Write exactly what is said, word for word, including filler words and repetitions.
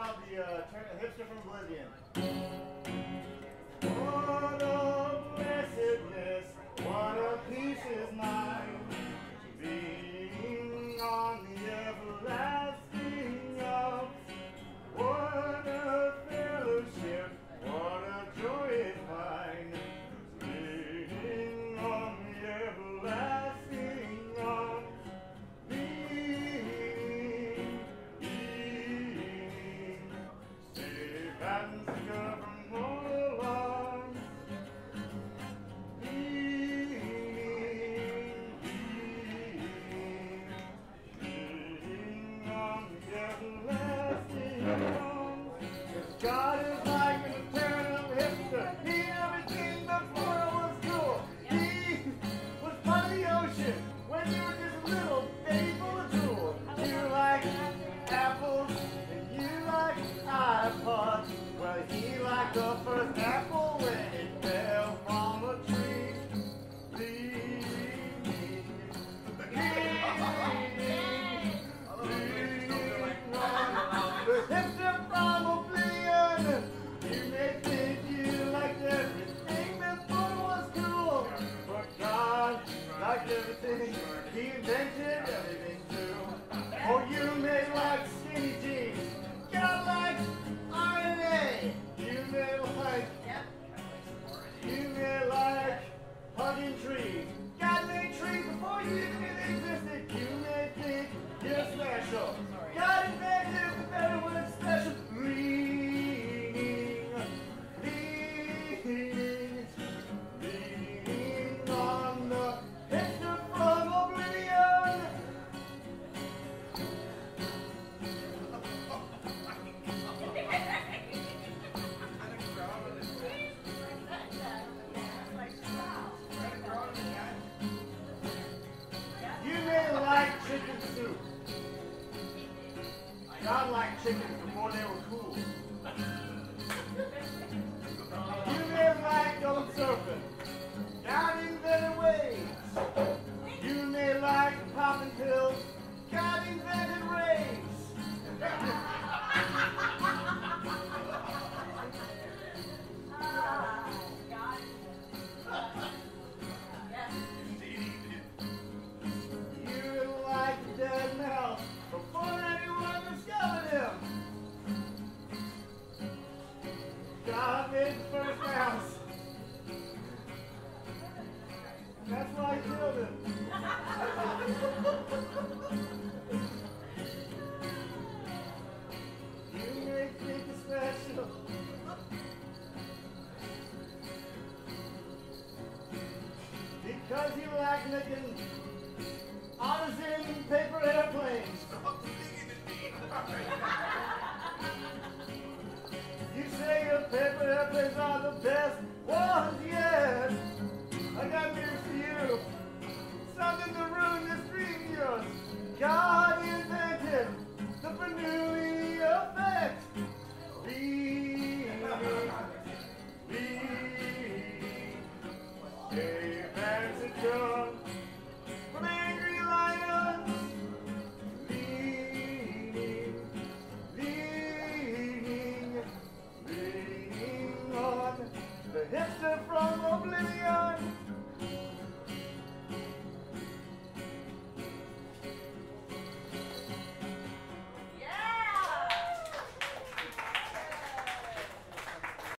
called the uh, Hipster from Oblivion. What a blessedness, what a peace is mine, being on the everlasting up. What a fellowship, what a joy is mine, being on the everlasting up. Being, being, safe and secure from all alarm. Being, being, being on the everlasting arms. 'Cause God is like an eternal hipster. He everything before it was cool. He was part of the ocean when you were just a little baby full of tools. You like apples and you like iPods. Well, he liked the first apple when it fell from a tree. Leaning, leaning, leaning on the hipster from Oblivion. You may think you liked everything before it was cool, but God liked everything. He invented everything too. Oh, you may like skinny jeans. God likes R N A. You may like, you may like hugging trees. God made trees before you even knew they existed. You may think you're special. God invented the better word special. Leaning, leaning, leaning on the hipster from Oblivion. You may like chicken soup. God liked chickens before they were cool. You may like going surfing. God invented waves. You may like popping pills. God invented rays. You like dead mouse before anyone discovered him. God made the first mouse. And that's why he killed him. You may think it's special. Because you like making artisan paper airplanes. You say your paper airplanes are the best ones, yes. I got news for you. Something to ruin this dream of yours. God invented the Bernoulli effect. Be, be, safe and secure from angry lions. Leaning, leaning, leaning on the hipster from Oblivion.